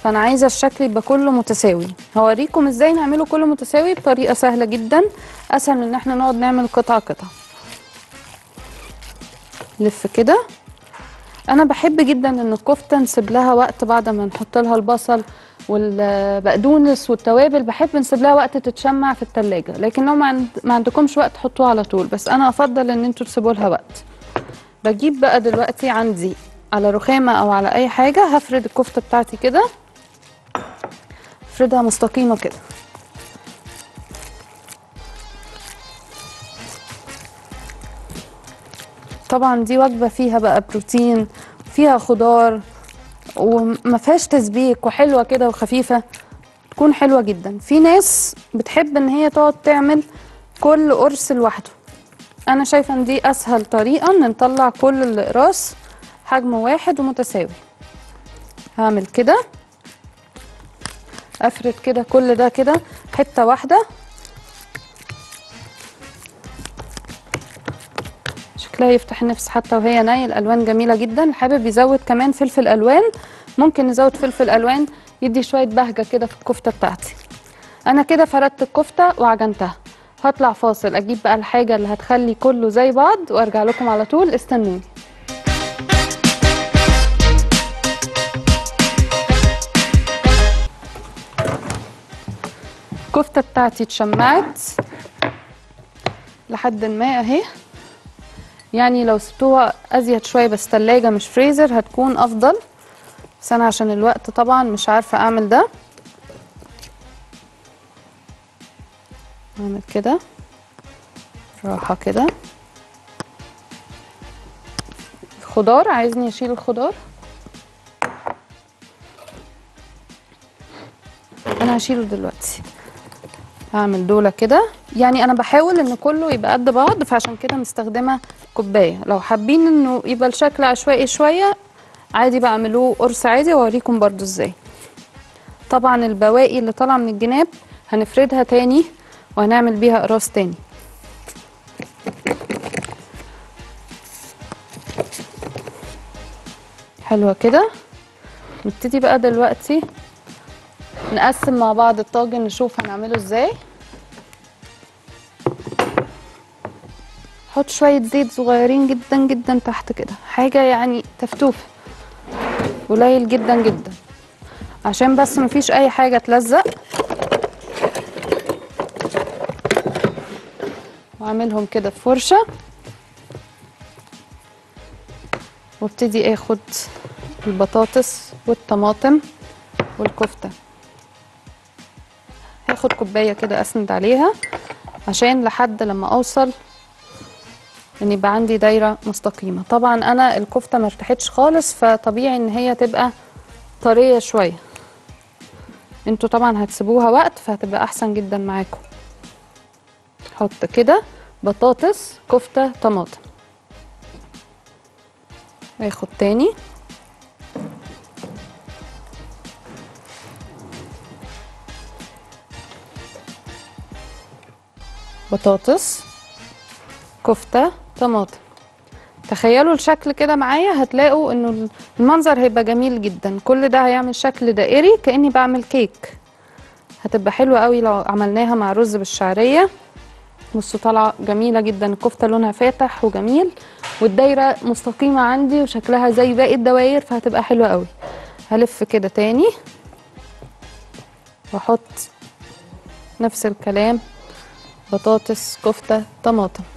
فانا عايزه الشكل يبقى كله متساوي. هوريكم ازاي نعمله كله متساوي بطريقه سهله جدا، اسهل من ان احنا نقعد نعمل قطعه قطعه. لف كده. انا بحب جدا ان الكفته نسيب لها وقت بعد ما نحط لها البصل والبقدونس والتوابل، بحب نسيب لها وقت تتشمع في التلاجة، لكن لو ما عندكمش وقت حطوها على طول، بس انا افضل ان انتوا تسيبوا لها وقت. بجيب بقى دلوقتي عندي على رخامه او على اي حاجه، هفرد الكفته بتاعتي كده، افردها مستقيمه كده. طبعا دي وجبه فيها بقى بروتين، فيها خضار، وما فيهاش تسبيك، وحلوه كده وخفيفه، تكون حلوه جدا. في ناس بتحب ان هي تقعد تعمل كل قرص لوحده، انا شايفه ان دي اسهل طريقه ان نطلع كل الاقراص حجم واحد ومتساوي. هعمل كده، افرد كده كل ده كده حته واحده، شكلها يفتح النفس حتى وهي نايه. الالوان جميله جدا، اللي حابب يزود كمان فلفل الوان ممكن نزود فلفل الوان، يدي شويه بهجه كده في الكفته بتاعتي. انا كده فردت الكفته وعجنتها، هطلع فاصل اجيب بقى الحاجه اللي هتخلي كله زي بعض وارجع لكم على طول، استنوني. الكفته بتاعتي اتشمعت لحد ما اهي، يعني لو سبتوها ازيد شويه بس تلاجة مش فريزر هتكون افضل، بس انا عشان الوقت طبعا مش عارفه اعمل ده. اعمل كده راحه كده. الخضار عايزني اشيل الخضار، انا هشيله دلوقتي. هعمل دولة كده، يعني انا بحاول ان كله يبقى قد بعض، فعشان كده مستخدمه كوبايه. لو حابين انه يبقى الشكل عشوائي شويه عادي بعملوه قرص عادي، واوريكم برضو ازاي. طبعا البواقي اللي طالعه من الجناب هنفردها تاني وهنعمل بيها قراص تاني. حلوه كده. نبتدي بقى دلوقتي نقسم مع بعض الطاجن، نشوف هنعمله ازاي. حط شويه زيت صغيرين جدا جدا تحت كده، حاجه يعني تفتوفه، قليل جدا جدا عشان بس مفيش اي حاجه تلزق. واعملهم كده في فرشه، وابتدي اخد البطاطس والطماطم والكفته. هاخد كوبايه كده اسند عليها عشان لحد لما اوصل ان يبقى عندي دايره مستقيمه. طبعا انا الكفته ما ارتاحتش خالص، فطبيعي ان هي تبقى طريه شويه، انتوا طبعا هتسيبوها وقت فهتبقى احسن جدا معاكم. حط كده بطاطس كفته طماطم، اخد تاني بطاطس كفته طماطم. تخيلوا الشكل كده معايا، هتلاقوا انه المنظر هيبقى جميل جدا. كل ده هيعمل شكل دائري كأني بعمل كيك، هتبقى حلوة قوي لو عملناها مع رز بالشعرية. بصوا طالعة جميلة جدا، الكفتة لونها فاتح وجميل، والدايرة مستقيمة عندي وشكلها زي باقي الدواير، فهتبقى حلوة قوي. هلف كده تاني واحط نفس الكلام، بطاطس كفتة طماطم.